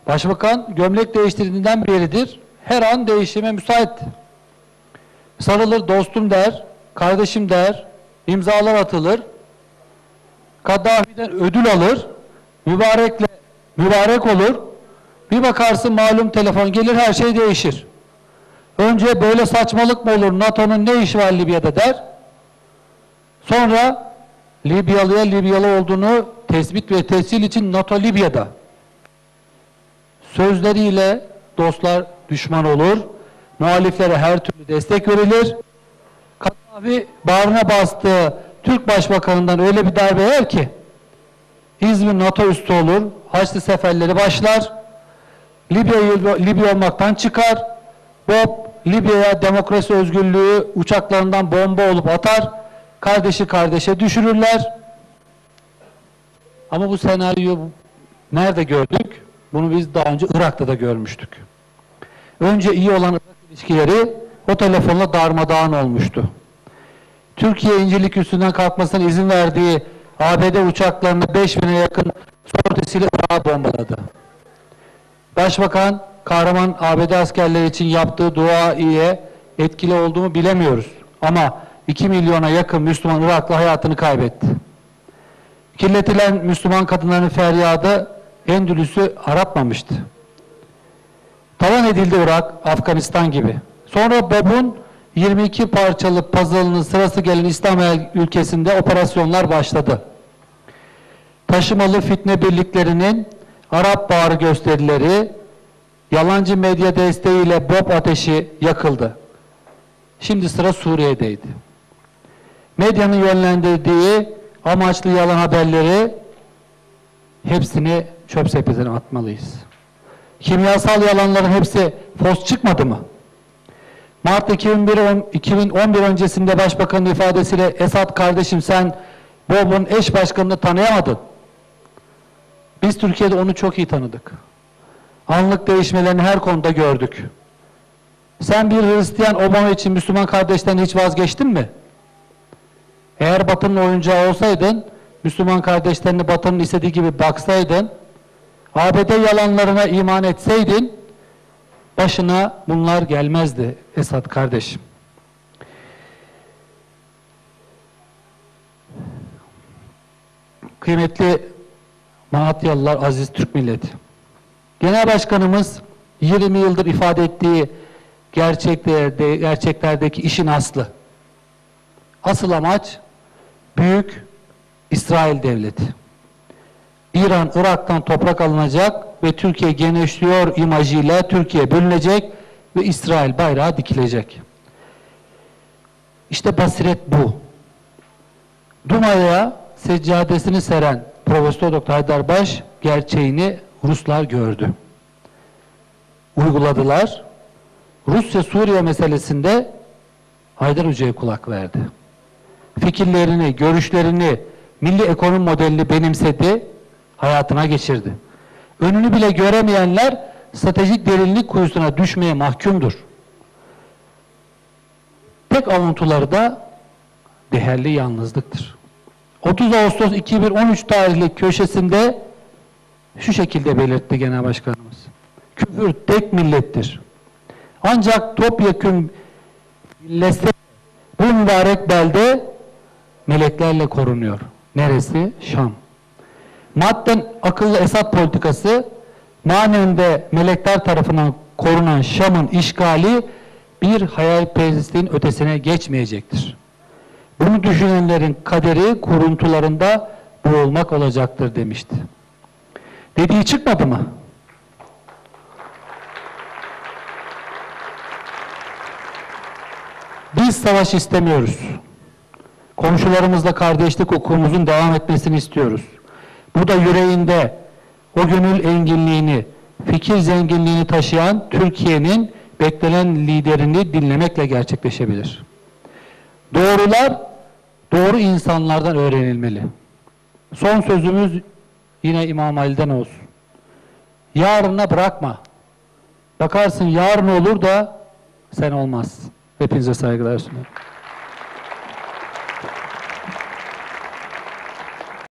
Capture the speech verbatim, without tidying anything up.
Başbakan gömlek değiştirdiğinden beridir her an değişime müsait. Sarılır dostum der, kardeşim der, imzalar atılır, Kaddafi'den ödül alır, mübarekle mübarek olur. Bir bakarsın malum telefon gelir, her şey değişir. Önce böyle saçmalık mı olur, NATO'nun ne işi var Libya'da der. Sonra Libyalı'ya Libyalı olduğunu tespit ve tescil için NATO Libya'da. Sözleriyle dostlar düşman olur, muhaliflere her türlü destek verilir. Kaddafi bağrına bastığı Türk Başbakanı'ndan öyle bir darbe yer ki İzmir NATO üssü olur, Haçlı seferleri başlar, Libya'yı Libya olmaktan çıkar, Bob Libya'ya demokrasi özgürlüğü uçaklarından bomba olup atar, kardeşi kardeşe düşürürler. Ama bu senaryoyu nerede gördük? Bunu biz daha önce Irak'ta da görmüştük. Önce iyi olan Irak ilişkileri o telefonla darmadağın olmuştu. Türkiye İncirlik üstünden kalkmasına izin verdiği A B D uçaklarını beş bine yakın sortisiyle Irak'a bombaladı. Başbakan kahraman A B D askerleri için yaptığı dua ile etkili olduğunu bilemiyoruz. Ama iki milyona yakın Müslüman Iraklı hayatını kaybetti. Kirletilen Müslüman kadınların feryadı Endülüs'ü aratmamıştı. Talan edildi Irak, Afganistan gibi. Sonra Bob'un yirmi iki parçalı puzzle'ının sırası gelen İslam ülkesinde operasyonlar başladı. Taşımalı fitne birliklerinin Arap Baharı gösterileri, yalancı medya desteğiyle Bob ateşi yakıldı. Şimdi sıra Suriye'deydi. Medyanın yönlendirdiği amaçlı yalan haberleri hepsini çöp sepetine atmalıyız. Kimyasal yalanların hepsi fos çıkmadı mı? Mart iki bin on bir öncesinde Başbakanın ifadesiyle Esad kardeşim sen Bob'un eş başkanını tanıyamadın. Biz Türkiye'de onu çok iyi tanıdık. Anlık değişmelerini her konuda gördük. Sen bir Hristiyan Obama için Müslüman kardeşten hiç vazgeçtin mi? Eğer Batı'nın oyuncağı olsaydın, Müslüman kardeşlerine Batı'nın istediği gibi baksaydın, A B D yalanlarına iman etseydin, başına bunlar gelmezdi Esad kardeşim. Kıymetli Malatyalılar, aziz Türk milleti. Genel Başkanımız yirmi yıldır ifade ettiği gerçeklerde, gerçeklerdeki işin aslı. Asıl amaç büyük İsrail devleti. İran, Irak'tan toprak alınacak ve Türkiye genişliyor imajıyla Türkiye bölünecek ve İsrail bayrağı dikilecek. İşte basiret bu. Duma'ya seccadesini seren Profesör Doktor Haydarbaş gerçeğini Ruslar gördü. Uyguladılar. Rusya-Suriye meselesinde Haydar Hoca'ya kulak verdi. Fikirlerini, görüşlerini, milli ekonomi modelini benimsedi, hayatına geçirdi. Önünü bile göremeyenler stratejik derinlik kuyusuna düşmeye mahkumdur. Tek avuntuları da değerli yalnızlıktır. otuz Ağustos iki bin on üç tarihli köşesinde şu şekilde belirtti Genel Başkanımız. Küfür tek millettir. Ancak topyekün birleşse bu mübarek belde meleklerle korunuyor. Neresi? Şam. Madden akıllı Esad politikası, manen de melekler tarafından korunan Şam'ın işgali bir hayalperestliğin ötesine geçmeyecektir. Bunu düşünenlerin kaderi kuruntularında boğulmak olacaktır demişti. Dediği çıkmadı mı? Biz savaş istemiyoruz. Komşularımızla kardeşlik hukukumuzun devam etmesini istiyoruz. Bu da yüreğinde o gönül enginliğini, fikir zenginliğini taşıyan Türkiye'nin beklenen liderini dinlemekle gerçekleşebilir. Doğrular, doğru insanlardan öğrenilmeli. Son sözümüz yine İmam Ali'den olsun. Yarına bırakma. Bakarsın yarın olur da sen olmazsın. Hepinize saygılar sunuyorum.